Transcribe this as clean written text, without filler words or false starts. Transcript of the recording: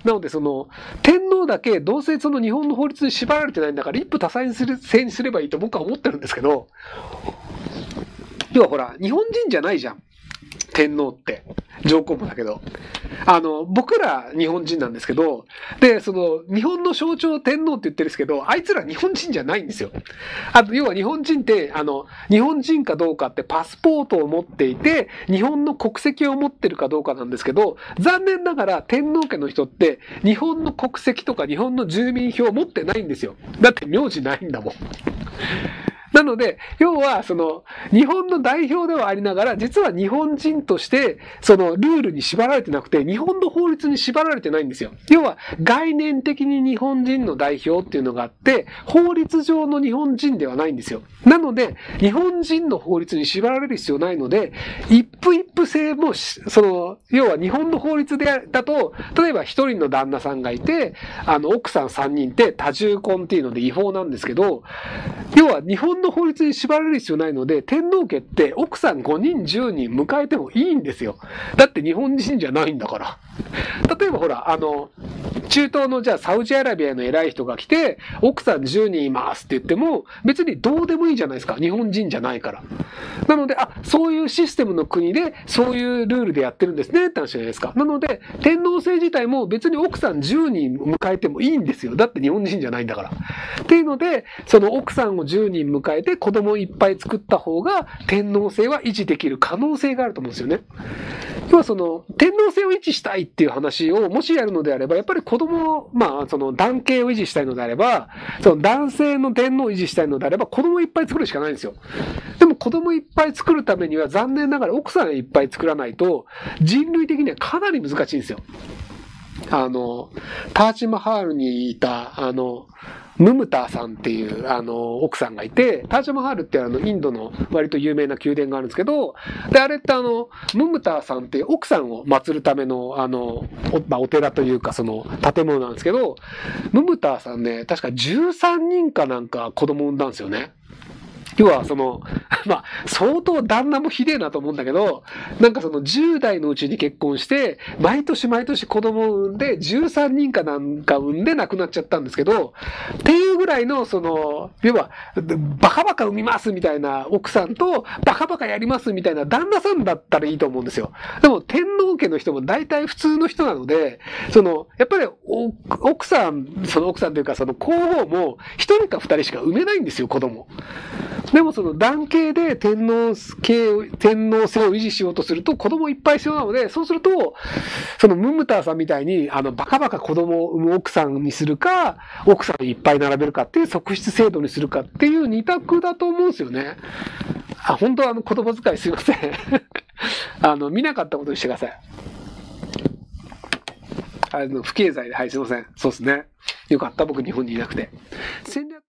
なので天皇だけどうせその日本の法律に縛られてないんだから一夫多妻制にすればいいと僕は思ってるんですけど、要はほら、日本人じゃないじゃん。天皇って。上皇もだけど。僕ら日本人なんですけど、で、日本の象徴天皇って言ってるんですけど、あいつら日本人じゃないんですよ。要は日本人って、日本人かどうかってパスポートを持っていて、日本の国籍を持ってるかどうかなんですけど、残念ながら天皇家の人って、日本の国籍とか日本の住民票を持ってないんですよ。だって名字ないんだもん。なので、要は、日本の代表ではありながら、実は日本人として、ルールに縛られてなくて、日本の法律に縛られてないんですよ。要は、概念的に日本人の代表っていうのがあって、法律上の日本人ではないんですよ。なので、日本人の法律に縛られる必要ないので、一夫一夫制も、要は日本の法律だと、例えば一人の旦那さんがいて、奥さん三人って多重婚っていうので違法なんですけど、要は日本の法律に縛られる必要ないので、天皇家って奥さん5人10人迎えてもいいんですよ。だって日本人じゃないんだから。例えばほら、中東のじゃあサウジアラビアの偉い人が来て、奥さん10人いますって言っても、別にどうでもいいじゃないですか。日本人じゃないから。なので、そういうシステムの国で、そういうルールでやってるんですねって話じゃないですか。なので、天皇制自体も別に奥さん10人迎えてもいいんですよ。だって日本人じゃないんだから。っていうので、奥さんを10人迎えて子供いっぱい作った方が、天皇制は維持できる可能性があると思うんですよね。要は天皇制を維持したいっていう話をもしやるのであれば、やっぱり子供、男系を維持したいのであれば、男性の天皇を維持したいのであれば、子供いっぱい作るしかないんですよ。でも子供いっぱい作るためには残念ながら奥さんいっぱい作らないと、人類的にはかなり難しいんですよ。タージマハールにいた、ムムターさんっていう奥さんがいて、タージマハールってインドの割と有名な宮殿があるんですけど、で、あれってムムターさんって奥さんを祀るためのお寺というか建物なんですけど、ムムターさんね、確か13人かなんか子供産んだんですよね。要は相当旦那もひでえなと思うんだけど、なんか10代のうちに結婚して、毎年毎年子供を産んで、13人かなんか産んで亡くなっちゃったんですけど、っていうぐらいの、要は、バカバカ産みますみたいな奥さんと、バカバカやりますみたいな旦那さんだったらいいと思うんですよ。でも、天皇家の人も大体普通の人なので、やっぱり、奥さんというか、皇后も、1人か2人しか産めないんですよ、子供。でも男系で天皇制を維持しようとすると子供いっぱい必要なので、そうすると、ムムターさんみたいに、バカバカ子供を産む奥さんにするか、奥さんいっぱい並べるかっていう側室制度にするかっていう二択だと思うんですよね。本当は言葉遣いすいません。見なかったことにしてください。不経済で、はい、すいません。そうですね。よかった、僕日本にいなくて。戦略